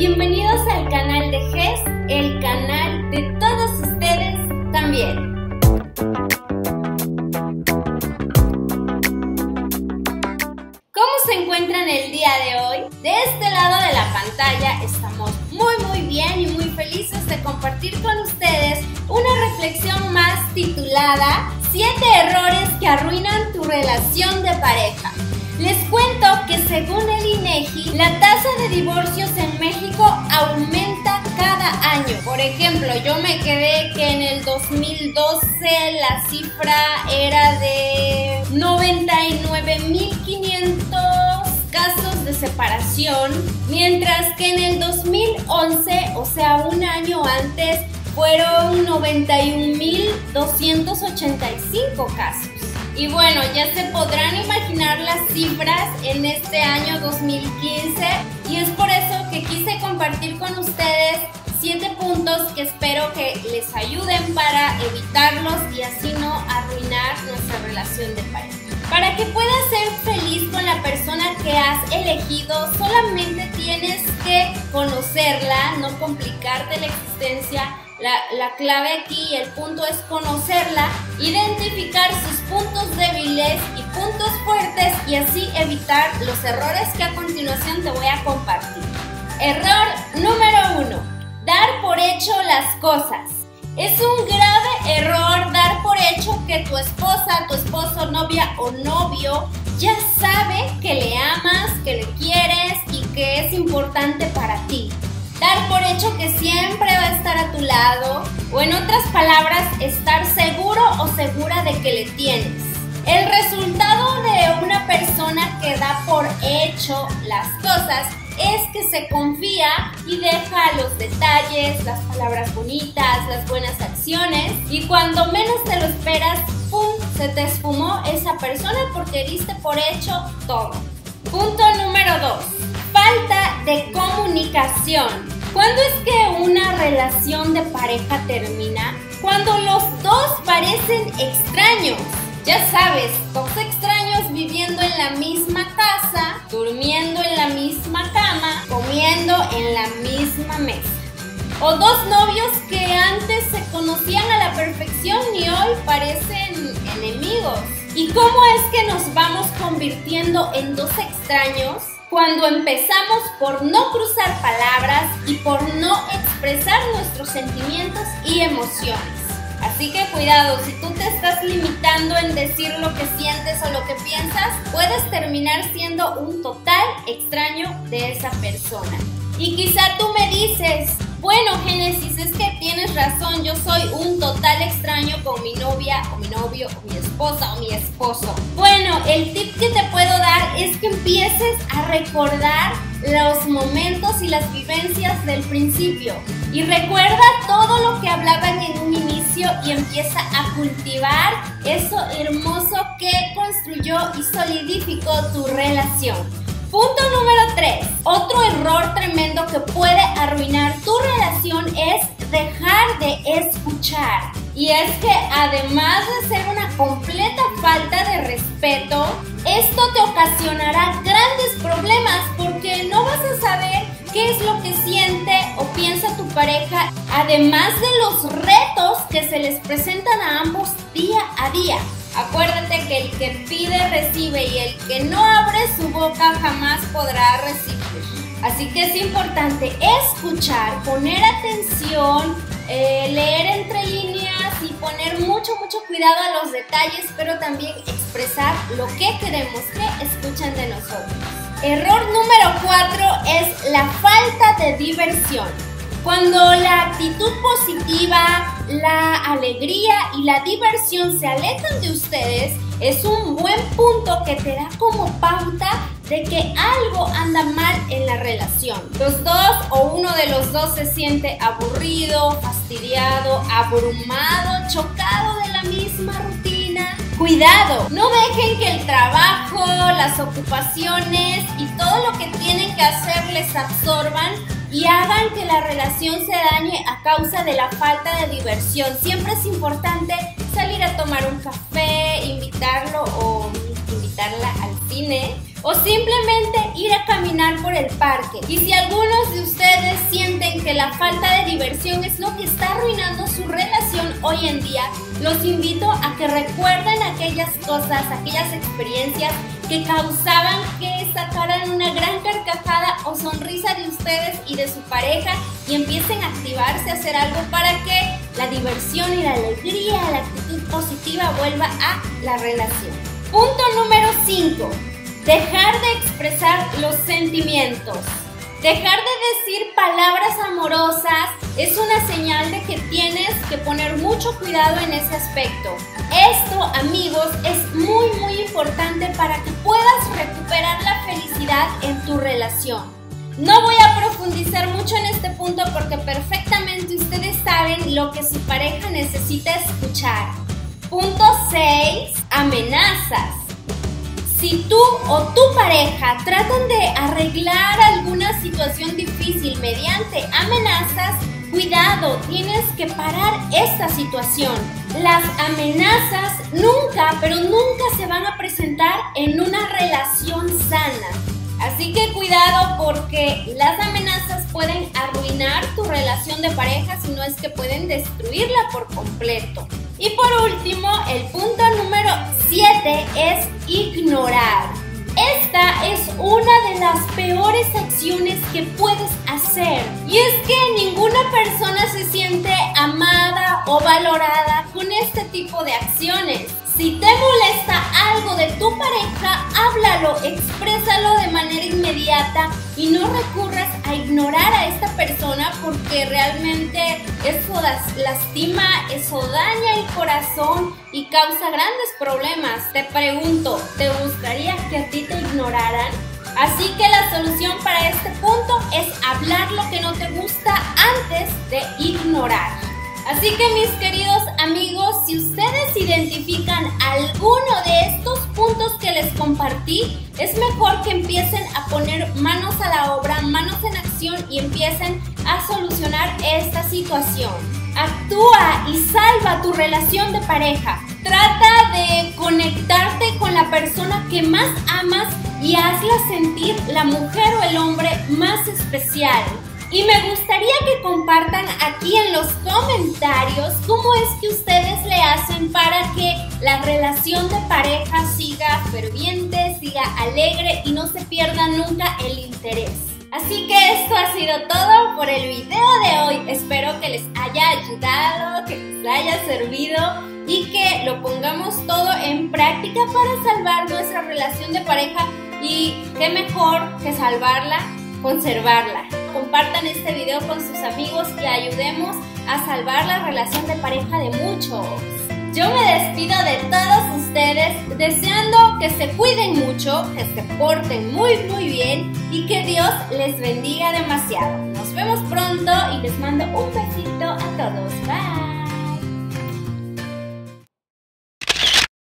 Bienvenidos al canal de Jess, el canal de todos ustedes también. ¿Cómo se encuentran el día de hoy? De este lado de la pantalla estamos muy bien y muy felices de compartir con ustedes una reflexión más titulada 7 errores que arruinan tu relación de pareja. Les cuento que según el INEGI, la tasa de divorcios en México aumenta cada año. Por ejemplo, yo me quedé que en el 2012 la cifra era de 99.500 casos de separación, mientras que en el 2011, o sea, un año antes, fueron 91.285 casos. Y bueno, ya se podrán imaginar las cifras en este año 2015 y es por eso que quise compartir con ustedes 7 puntos que espero que les ayuden para evitarlos y así no arruinar nuestra relación de pareja. Para que puedas ser feliz con la persona que has elegido, solamente tienes que conocerla, no complicarte la existencia. La clave aquí y el punto es conocerla, identificar sus puntos débiles y puntos fuertes y así evitar los errores que a continuación te voy a compartir. Error número 1. Dar por hecho las cosas. Es un grave error dar por hecho que tu esposa, tu esposo, novia o novio ya sabe que le amas, que le quieres y que es importante para ti. Dar por hecho que siempre va a estar a tu lado o en otras palabras, estar seguro o segura de que le tienes. El resultado de una persona que da por hecho las cosas es que se confía y deja los detalles, las palabras bonitas, las buenas acciones y cuando menos te lo esperas, ¡pum!, se te esfumó esa persona porque diste por hecho todo. Punto número 2. Falta de comunicación. ¿Cuándo es que una relación de pareja termina? Cuando los dos parecen extraños. Ya sabes, dos extraños viviendo en la misma casa, durmiendo en la misma cama, comiendo en la misma mesa. O dos novios que antes se conocían a la perfección y hoy parecen enemigos. ¿Y cómo es que nos vamos convirtiendo en dos extraños? Cuando empezamos por no cruzar palabras y por no expresar nuestros sentimientos y emociones. Así que cuidado, si tú te estás limitando en decir lo que sientes o lo que piensas, puedes terminar siendo un total extraño de esa persona. Y quizá tú me dices, bueno, Génesis, es que tienes razón, yo soy un total extraño con mi novia o mi novio o mi esposa o mi esposo. Bueno, el tip que te puedo dar es que empieces a recordar los momentos y las vivencias del principio. Y recuerda todo lo que hablaban en un inicio y empieza a cultivar eso hermoso que construyó y solidificó tu relación. Punto número 3. Otro error tremendo que puede arruinar tu relación es dejar de escuchar. Y es que además de ser una completa falta de respeto, esto te ocasionará grandes problemas porque no vas a saber qué es lo que siente o piensa tu pareja, además de los retos que se les presentan a ambos día a día. Acuérdate que el que pide recibe y el que no abre su boca jamás podrá recibir. Así que es importante escuchar, poner atención, leer entre líneas y poner mucho cuidado a los detalles, pero también expresar lo que queremos que escuchen de nosotros. Error número 4 es la falta de diversión. Cuando la actitud positiva, la alegría y la diversión se alejan de ustedes, es un buen punto que te da como pauta de que algo anda mal en la relación. Los dos o uno de los dos se siente aburrido, fastidiado, abrumado, chocado de la misma rutina. Cuidado, no dejen que el trabajo, las ocupaciones y todo lo que tienen que hacer les absorban y hagan que la relación se dañe a causa de la falta de diversión. Siempre es importante salir a tomar un café, invitarlo o invitarla al cine o simplemente ir a caminar por el parque. Y si algunos de ustedes sienten que la falta de diversión es lo que está arruinando su relación hoy en día, los invito a que recuerden aquellas cosas, aquellas experiencias que causaban que sacaran una gran carcajada o sonrisa de ustedes y de su pareja y empiecen a activarse, a hacer algo para que la diversión y la alegría, la actitud positiva vuelva a la relación. Punto número 5. Dejar de expresar los sentimientos. Dejar de decir palabras amorosas es una señal de que tienes que poner mucho cuidado en ese aspecto. Esto, amigos, es muy importante para que puedas recuperar la felicidad en tu relación. No voy a profundizar mucho en este punto porque perfectamente ustedes saben lo que su pareja necesita escuchar. Punto 6. Amenazas. Si tú o tu pareja tratan de arreglar alguna situación difícil mediante amenazas, cuidado, tienes que parar esta situación. Las amenazas nunca, pero nunca se van a presentar en una relación sana. Así que cuidado porque las amenazas pueden arruinar tu relación de pareja, si no es que pueden destruirla por completo. Y por último, el punto número 7 es ignorar. Esta es una de las peores acciones que puedes hacer. Y es que ninguna persona se siente amada o valorada con este tipo de acciones. Si te molesta algo de tu pareja, háblalo, exprésalo de manera inmediata y no recurras a ignorar a esta persona porque realmente eso lastima, eso daña el corazón y causa grandes problemas. Te pregunto, ¿te gustaría que a ti te ignoraran? Así que la solución para este punto es hablar lo que no te gusta antes de ignorar. Así que mis queridos amigos, si ustedes identifican alguno de estos puntos que les compartí, es mejor que empiecen a poner manos a la obra, manos en acción y empiecen a solucionar esta situación. Actúa y salva tu relación de pareja. Trata de conectarte con la persona que más amas y hazla sentir la mujer o el hombre más especial. Y me gustaría que compartan aquí en los comentarios cómo es que ustedes le hacen para que la relación de pareja siga ferviente, siga alegre y no se pierda nunca el interés. Así que esto ha sido todo por el video de hoy. Espero que les haya ayudado, que les haya servido y que lo pongamos todo en práctica para salvar nuestra relación de pareja. Y qué mejor que salvarla, conservarla. Compartan este video con sus amigos y ayudemos a salvar la relación de pareja de muchos. Yo me despido de todos ustedes deseando que se cuiden mucho, que se porten muy bien y que Dios les bendiga demasiado. Nos vemos pronto y les mando un besito a todos. Bye.